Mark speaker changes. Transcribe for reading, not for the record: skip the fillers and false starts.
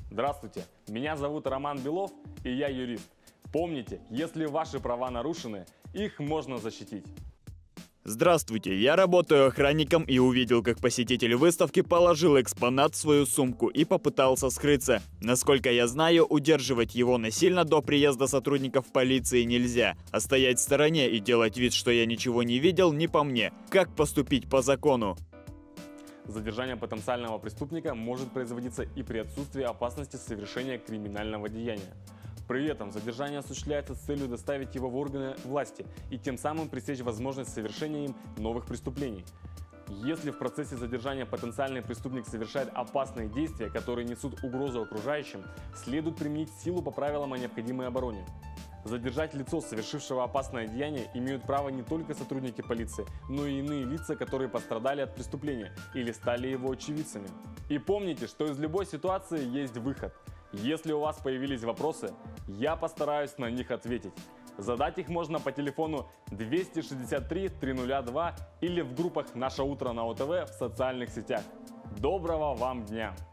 Speaker 1: Здравствуйте, меня зовут Роман Белов, и я юрист. Помните, если ваши права нарушены, их можно защитить.
Speaker 2: Здравствуйте, я работаю охранником и увидел, как посетитель выставки положил экспонат в свою сумку и попытался скрыться. Насколько я знаю, удерживать его насильно до приезда сотрудников полиции нельзя, а стоять в стороне и делать вид, что я ничего не видел, не по мне. Как поступить по закону?
Speaker 1: Задержание потенциального преступника может производиться и при отсутствии опасности совершения криминального деяния. При этом задержание осуществляется с целью доставить его в органы власти и тем самым пресечь возможность совершения им новых преступлений. Если в процессе задержания потенциальный преступник совершает опасные действия, которые несут угрозу окружающим, следует применить силу по правилам о необходимой обороне. Задержать лицо, совершившего опасное деяние, имеют право не только сотрудники полиции, но и иные лица, которые пострадали от преступления или стали его очевидцами. И помните, что из любой ситуации есть выход. Если у вас появились вопросы, я постараюсь на них ответить. Задать их можно по телефону 263 302 или в группах «Наше утро на ОТВ» в социальных сетях. Доброго вам дня!